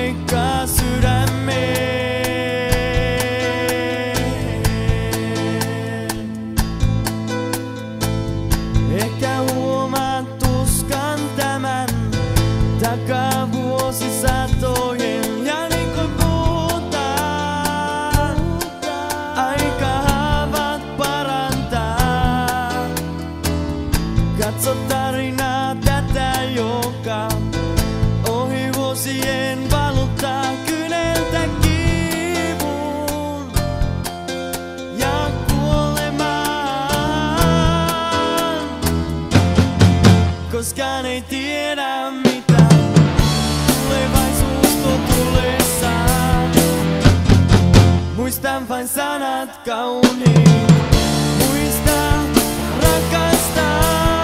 paikka sydämeen. Ehkä huomaat tuskan tämän takavuosisatojen ja niin kuin puhutaan, aika haavat parantaa. Katso tarinaa tätä, joka ohi vuosien valuttaa kyneltä kivun ja kuolemaan. Koskaan ei tiedä mitä tulevaisuus tuo tullessaan. Muistan vain sanat kauniit. Muista rakastaa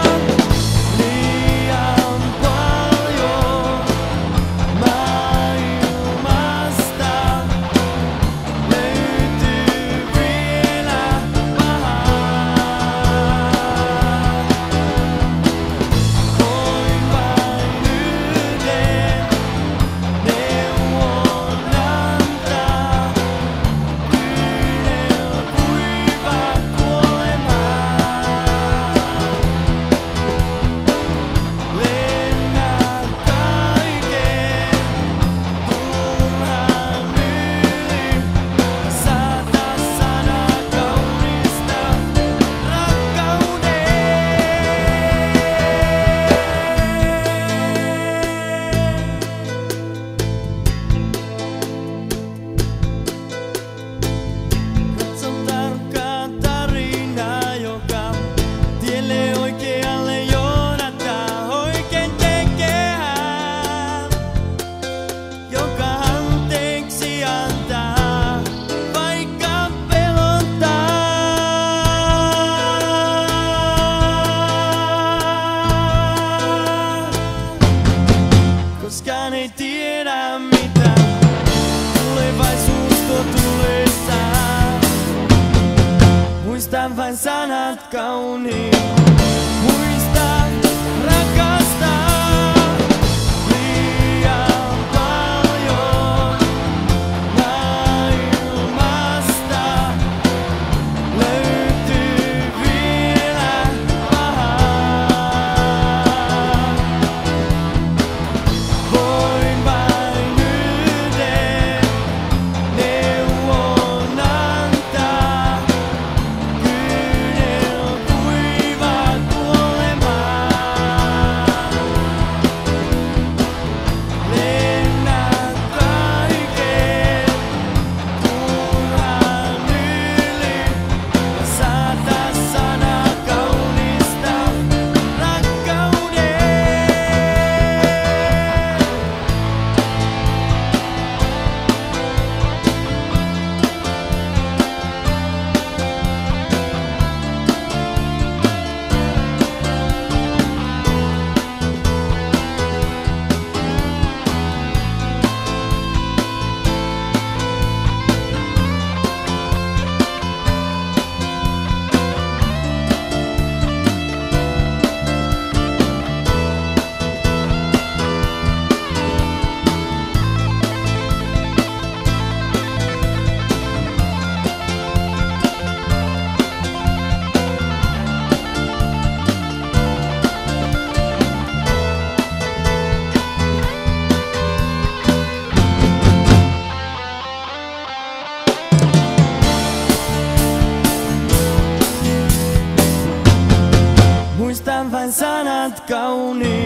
liian paljon maailmasta. Löytyy vielä pahaa. Voin vain yhden neuvon antaa. Kyynel kuiva kuolemaan. Lennä kaiken turhan yli. Saata sana kaunista rakkauden. Katso tarkkaa tarinaa, joka tielle oikealle johdattaa. Oikein tekee, joka anteeksi antaa, vaikka pelottaa. Koskaan ei tiedä mitä tulevaisuus tuo tullessaan. Muistan vain sanat kauniit. Muista rakastaa liian paljon maailmasta. Löytyy vielä pahaa. Voin vain yhden neuvon antaa. Kyynel kuiva kuolemaan. Lennä kaiken turhan yli. Saata sana kaunista rakkauden. Muistan vain sanat kauniit.